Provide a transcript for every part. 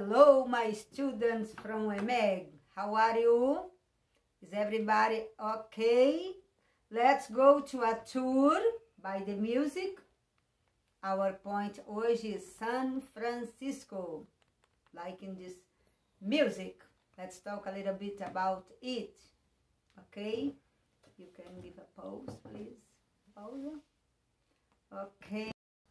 Hello, my students from EMEG. How are you? Is everybody okay? Let's go to a tour by the music. Our point hoje is San Francisco. Like in this music. Let's talk a little bit about it. Okay? You can give a pause, please. Pausa. Ok.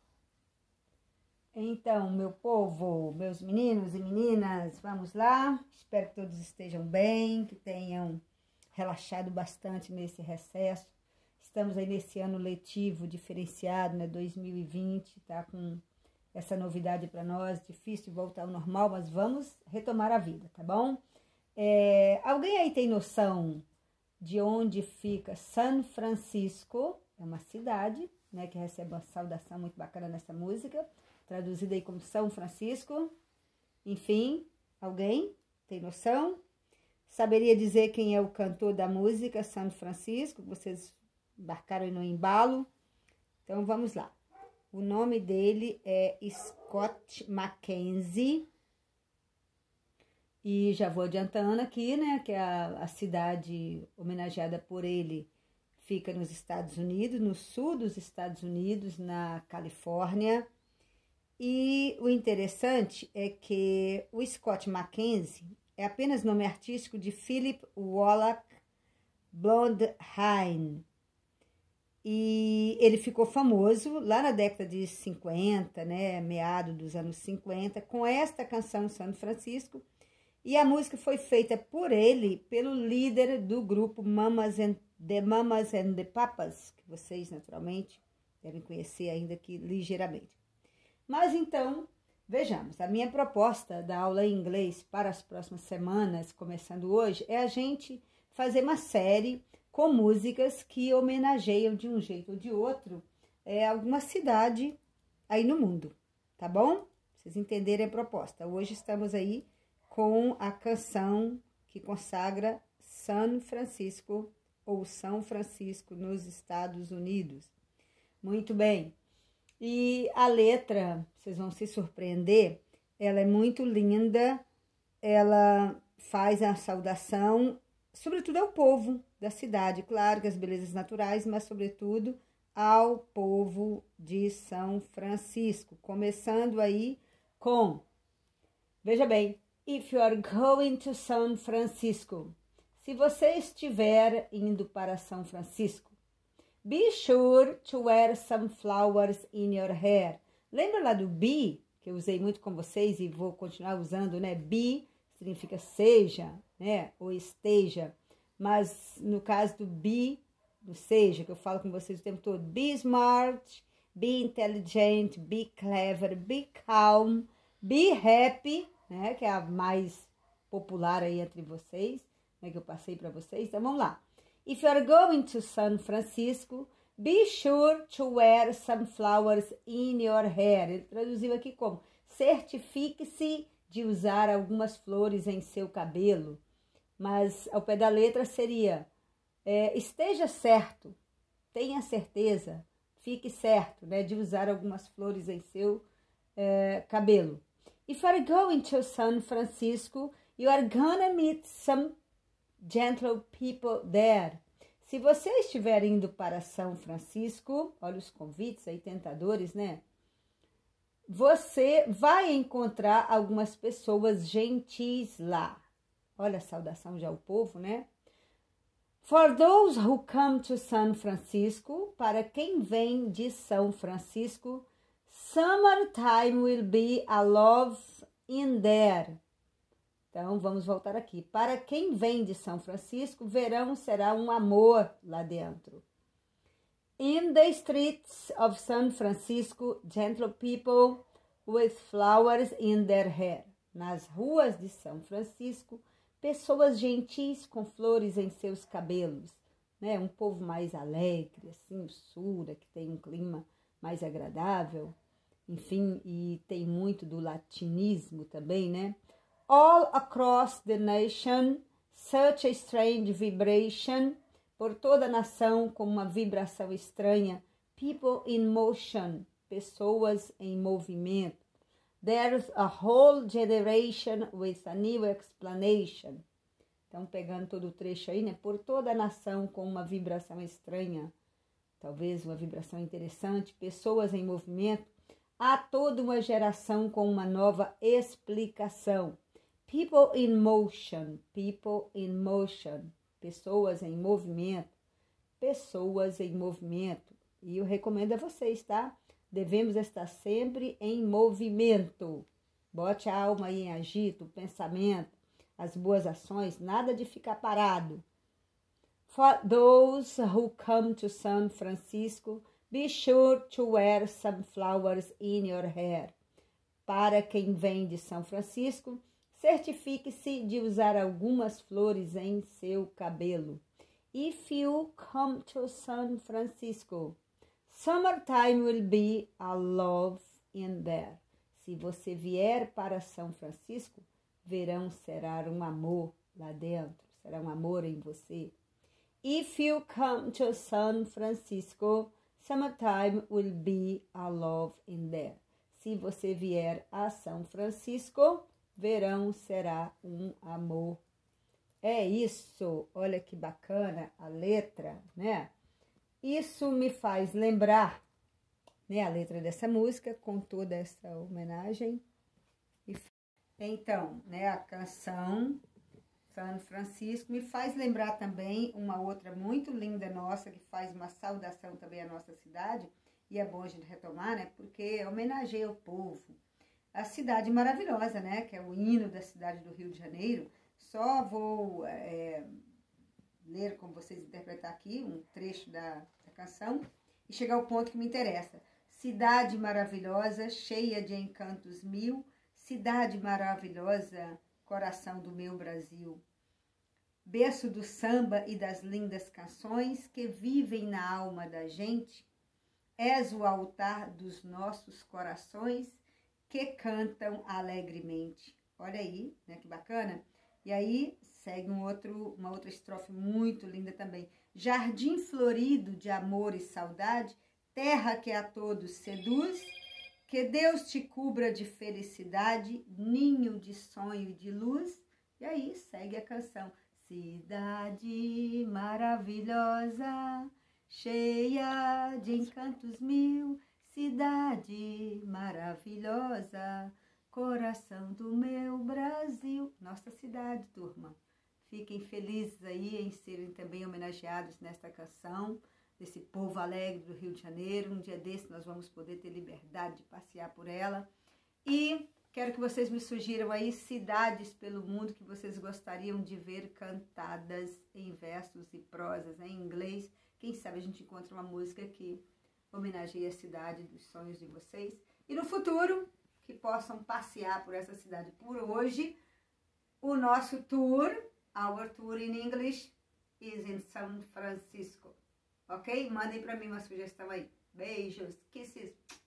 Então, meu povo, meus meninos e meninas, vamos lá. Espero que todos estejam bem, que tenham relaxado bastante nesse recesso. Estamos aí nesse ano letivo diferenciado, né? 2020, tá com essa novidade para nós. Difícil voltar ao normal, mas vamos retomar a vida, tá bom? Alguém aí tem noção de onde fica San Francisco? É uma cidade, né, que recebe uma saudação muito bacana nessa música, traduzida aí como São Francisco. Enfim, alguém tem noção? Saberia dizer quem é o cantor da música San Francisco? Vocês embarcaram no embalo? Então, vamos lá. O nome dele é Scott Mackenzie. E já vou adiantando aqui, né, que a cidade homenageada por ele fica nos Estados Unidos, no sul dos Estados Unidos, na Califórnia. E o interessante é que o Scott Mackenzie é apenas nome artístico de Philip Wallach Blondheim. E ele ficou famoso lá na década de 50, né, meado dos anos 50, com esta canção San Francisco. E a música foi feita por ele, pelo líder do grupo Mamas and the Papas, que vocês naturalmente devem conhecer ainda aqui ligeiramente. Mas então, vejamos, a minha proposta da aula em inglês para as próximas semanas, começando hoje, é a gente fazer uma série com músicas que homenageiam de um jeito ou de outro alguma cidade aí no mundo, tá bom? Vocês entenderem a proposta. Hoje estamos aí com a canção que consagra San Francisco ou São Francisco nos Estados Unidos. Muito bem. E a letra, vocês vão se surpreender, ela é muito linda, ela faz a saudação, sobretudo ao povo da cidade, claro que as belezas naturais, mas sobretudo ao povo de São Francisco. Começando aí com, veja bem, If you are going to San Francisco, se você estiver indo para São Francisco, be sure to wear some flowers in your hair. Lembra lá do be, que eu usei muito com vocês e vou continuar usando, né? Be significa seja, né? Ou esteja. Mas no caso do be, do seja, que eu falo com vocês o tempo todo, be smart, be intelligent, be clever, be calm, be happy, né? Que é a mais popular aí entre vocês, né? Que eu passei para vocês. Então vamos lá. If you are going to San Francisco, be sure to wear some flowers in your hair. Ele traduziu aqui como: certifique-se de usar algumas flores em seu cabelo. Mas ao pé da letra seria: esteja certo, tenha certeza, fique certo, né, de usar algumas flores em seu cabelo. If you are going to San Francisco, you are gonna meet some gentle people there. Se você estiver indo para São Francisco, olha os convites aí tentadores, né? Você vai encontrar algumas pessoas gentis lá. Olha a saudação já ao povo, né? For those who come to San Francisco, para quem vem de São Francisco, summertime will be a love in there. Então, vamos voltar aqui. Para quem vem de São Francisco, verão será um amor lá dentro. In the streets of San Francisco, gentle people with flowers in their hair. Nas ruas de São Francisco, pessoas gentis com flores em seus cabelos. Né? Um povo mais alegre, assim, o sul, que tem um clima mais agradável. Enfim, e tem muito do latinismo também, né? All across the nation, such a strange vibration. Por toda a nação, com uma vibração estranha. People in motion, pessoas em movimento. There's a whole generation with a new explanation. Então, pegando todo o trecho aí, né? Por toda a nação com uma vibração estranha, talvez uma vibração interessante, pessoas em movimento, há toda uma geração com uma nova explicação. People in motion, pessoas em movimento, pessoas em movimento. E eu recomendo a vocês, tá? Devemos estar sempre em movimento. Bote a alma aí em agito, o pensamento, as boas ações, nada de ficar parado. For those who come to San Francisco, be sure to wear some flowers in your hair. Para quem vem de São Francisco, certifique-se de usar algumas flores em seu cabelo. If you come to San Francisco, summertime will be a love in there. Se você vier para São Francisco, verão será um amor lá dentro, será um amor em você. If you come to San Francisco, summertime will be a love in there. Se você vier a São Francisco, verão será um amor. É isso, olha que bacana a letra, né? Isso me faz lembrar, né, a letra dessa música, com toda essa homenagem. Então, né, a canção San Francisco me faz lembrar também uma outra muito linda nossa, que faz uma saudação também à nossa cidade, e é bom a gente retomar, né, porque homenageia o povo. A cidade maravilhosa, né, que é o hino da cidade do Rio de Janeiro. Só vou ler como vocês interpretar aqui um trecho da canção e chegar ao ponto que me interessa. Cidade maravilhosa, cheia de encantos mil, cidade maravilhosa, coração do meu Brasil. Berço do samba e das lindas canções que vivem na alma da gente, és o altar dos nossos corações que cantam alegremente. Olha aí, né, que bacana. E aí segue uma outra estrofe muito linda também. Jardim florido de amor e saudade, terra que a todos seduz, que Deus te cubra de felicidade, ninho de sonho e de luz. E aí segue a canção. Cidade maravilhosa, cheia de encantos mil, cidade maravilhosa, coração do meu Brasil. Nossa cidade, turma. Fiquem felizes aí em serem também homenageados nesta canção, desse povo alegre do Rio de Janeiro. Um dia desse nós vamos poder ter liberdade de passear por ela. E quero que vocês me sugiram aí cidades pelo mundo que vocês gostariam de ver cantadas em versos e prosas em inglês. Quem sabe a gente encontra uma música que homenageie a cidade dos sonhos de vocês. E no futuro, que possam passear por essa cidade. Por hoje, o nosso tour, our tour in English, is in San Francisco. Ok? Mandem para mim uma sugestão aí. Beijos, kisses.